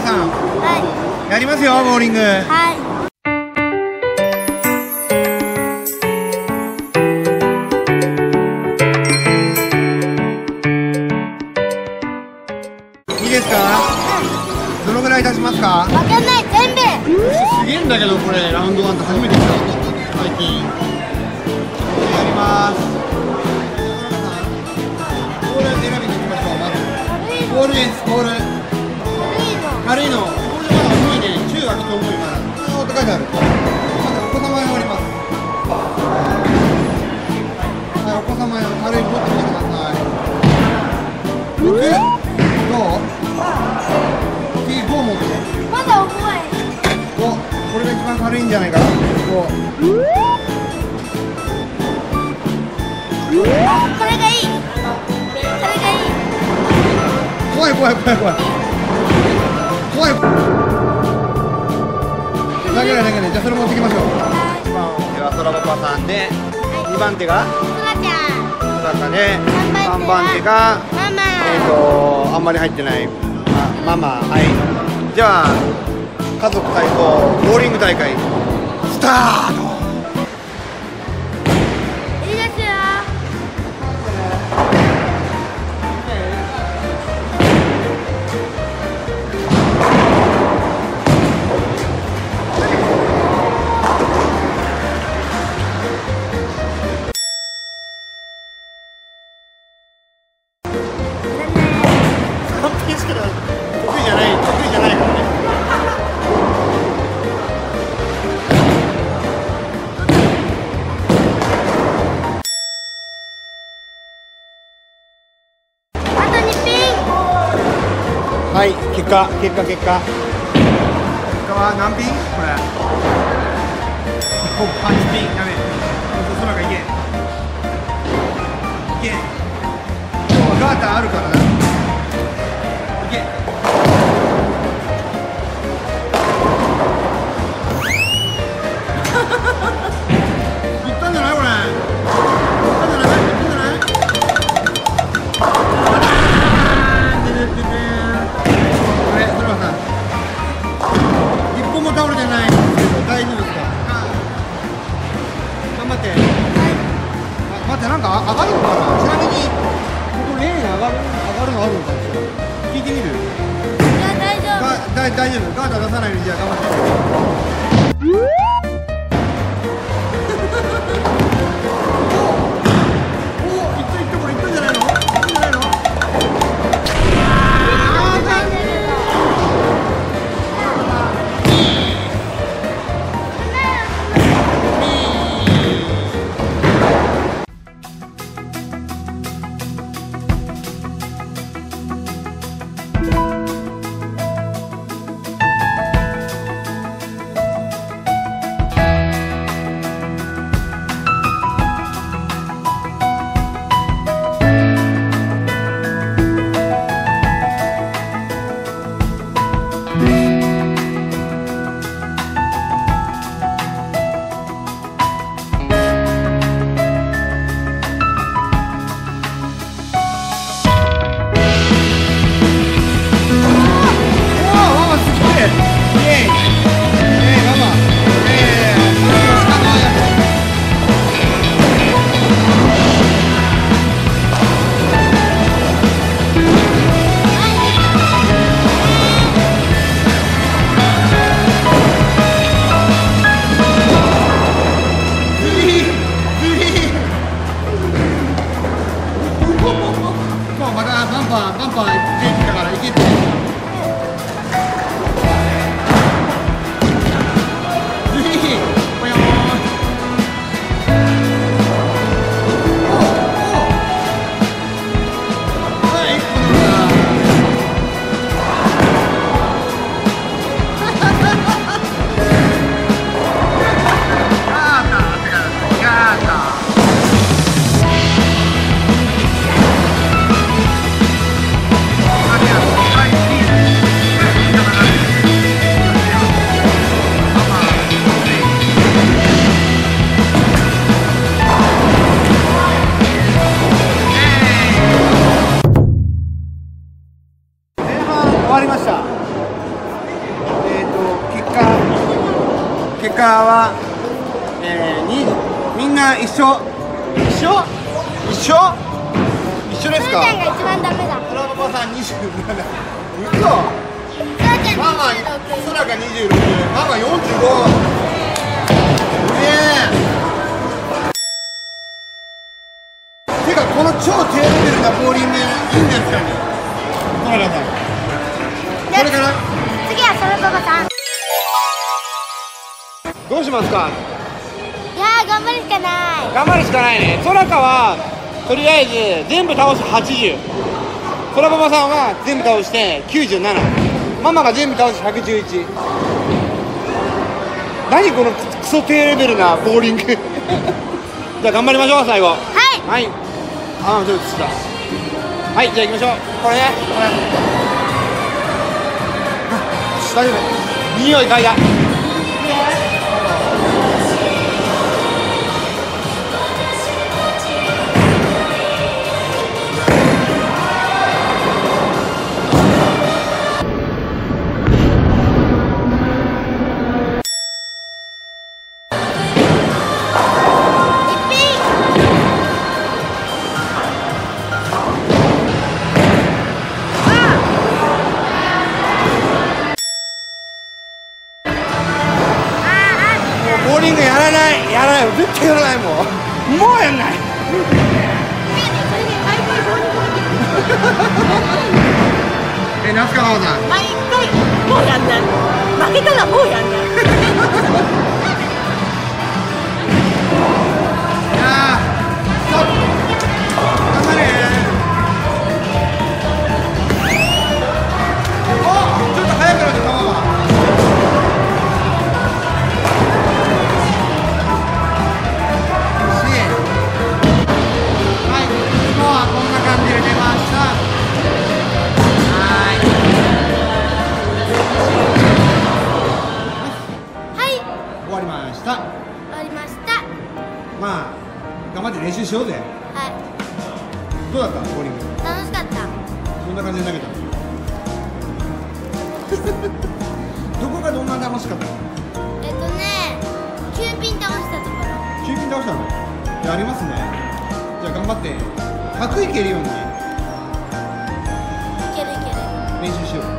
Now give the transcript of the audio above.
さん。 はい。 やりますよ、ボーリング。 はい。 いいですか？どのぐらい経ちますか？ わかんない、全部。 すげえんだけど、これラウンドワンって初めて来た最近。やります。ボール選びに行きましょう。まずボールです。ボール軽いの。これまだ重いね。中はきっと重いから。って書いてある。まずお子様用あります。はい、お子様用軽いボールにしてください。6？どう？次5持って。 まだ重い。 5。これが一番軽いんじゃないかな。5。 これがいい。それがいい。 怖い怖い怖い怖い。怖い。だけだだけで、じゃあそれ持ってきましょう。1番手は空パパさんで、2番手がそらちゃん。 そらかで、3番手がママ。 あんまり入ってないママ。はい。じゃあ家族対抗ボーリング大会スタート。 いいですよ。 完璧しか得意じゃないからね。 あと2ピン。 はい、結果は何ピン？これ8ピン。やめそらかいけガーターあるからな。いけいったんじゃないこれ。一本も倒れてないんですけど大丈夫ですか？頑張って。待って、なんか上がるのかな。ちなみにここレーン上がるのあるのかな。聞いてみる？ いや、大丈夫。 大丈夫。ガード出さないように、じゃあ頑張って。これいったんじゃないの？ 結果は、みんな一緒ですか？ そらちゃんが一番ダメだ。 そらパパさん27。嘘。 そらちゃんママ、 26。 そらが26、ママ45。ねえ。てかこの超低レベルなボーリングいいんですかね。そらがさん。これから次はそらパパさん。 どうしますか？ いやー、頑張るしかない。 頑張るしかないね。そらかはとりあえず全部倒して80。そらパパさんは全部倒して97。ママが全部倒して111。何このクソ低レベルなボーリング。じゃあ頑張りましょう最後。 はい。 はい。ああ、ちょっとした。はい、じゃあ行きましょう。これね。これ。大丈夫。匂い嗅いだ。ボーリングやらない、絶対やらない、もうやんない。ナスカママさん。 毎回もうやんない。負けたらもうやんない。 いやー、頑張れ。お、ちょっと早くなってたママ。まあ頑張って練習しようぜ。 はい。 どうだったボーリング？ 楽しかった。 どんな感じで投げたの？どこがどんな楽しかったの 9ピン倒したところ。 ？9ピン倒したの？やりますね。じゃあ頑張って100いけるようにいけるいける。 練習しよう。